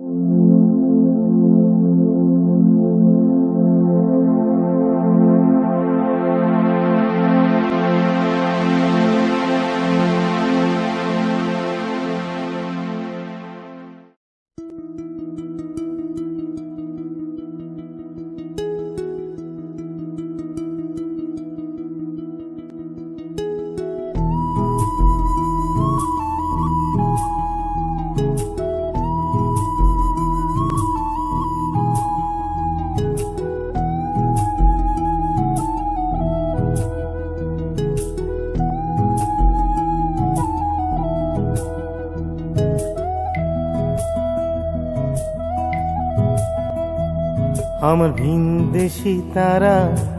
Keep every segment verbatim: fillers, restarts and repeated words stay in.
আমার ভিনদেশি তারা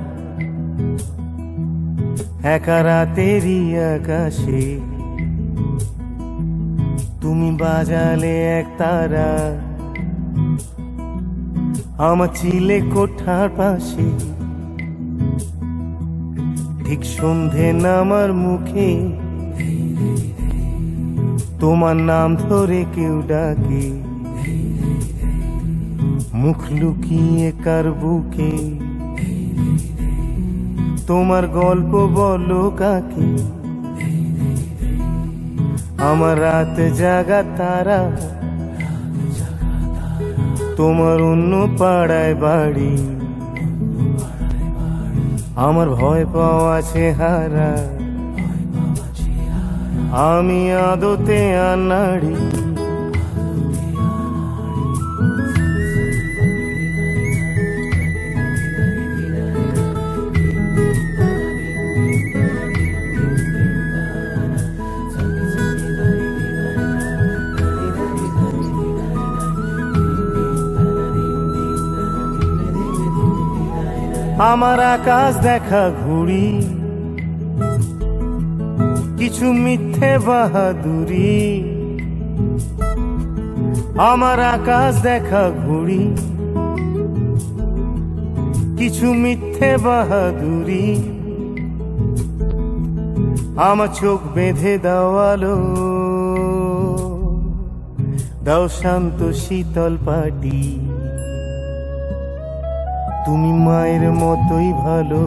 একা রাতেরই আকাশে, তুমি বাজালে এক তারা আমার চিলে কোঠার পাশে। ঠিক সন্ধে নামার মুখে তোমার নাম ধরে কেউ ডাকে, মুখ লুকিয়ে কার বুকে তোমার গল্প বলো কাকে। আমার রাত জাগা তারা তোমার অন্য পাড়ায় বাড়ি, আমার ভয় পাওয়া চেহারা আমি আদতে আনাড়ি। আমার আকাশ দেখা ঘুড়ি কিছু মিথ্যে বাহাদুরি, আমার আকাশ দেখা ঘুড়ি কিছু মিথ্যে বাহাদুরি। আমার চোখ বেঁধে দেওয়ালো দাও শান্ত শীতল পাটি, তুমি মায়ের মতোই ভালো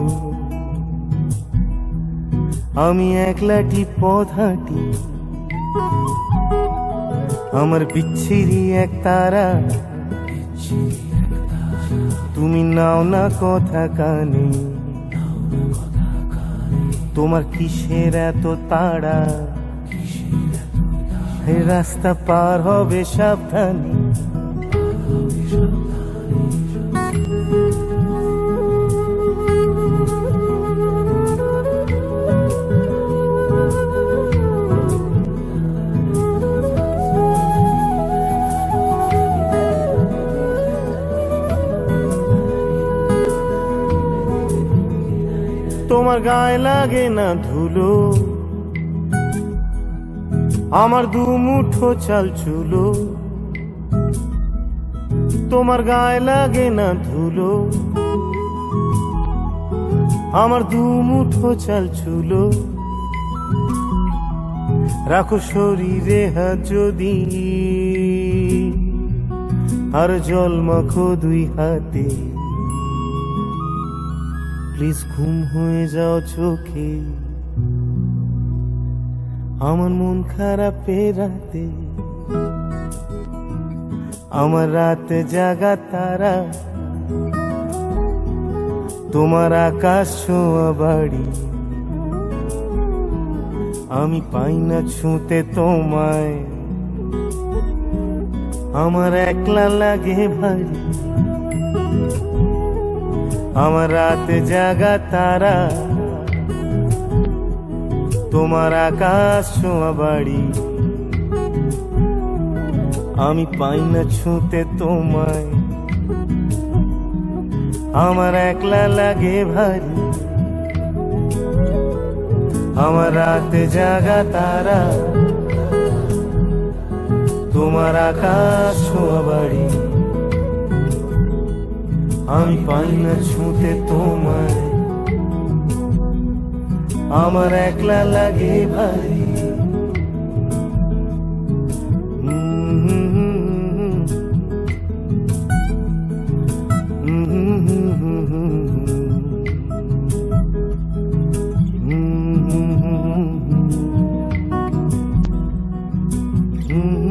আমি একলাটি পথ হাঁটি। আমার বিচ্ছিরি এক তারা তুমি নাও না কথা কানে, তোমার কিসের এত তাড়া রাস্তা পার হবে সাবধানে। তোমার গায়ে লাগে না ধুলো, আমার দু মুঠো চাল চুলো। তোমার গায়ে লাগে না ধুলো, আমার দু মুঠো চাল চুলো। রাখো শরীরে হাত যদি আর জল মাখো দুই হাতে, প্লিজ ঘুম হয়ে যাও চোখে আমার মন খারাপ রাতে। আমার রাত জাগা তারা তোমার আকাশ ছোঁয়া বাড়ি, আমি পাই না ছুঁতে তোমায় আমার একলা লাগে ভারী। আমার রাত জাগা তারা তোমার আকাশ ছোঁয়া বাড়ি, আমি পাই না ছুঁতে তোমায় আমার একলা লাগে ভারী। আমার রাত জাগা তারা তোমার আকাশ ছোঁয়া বাড়ি, আমি পাই না ছুঁতে তোমায় আমার একলা লাগে ভারী। হুম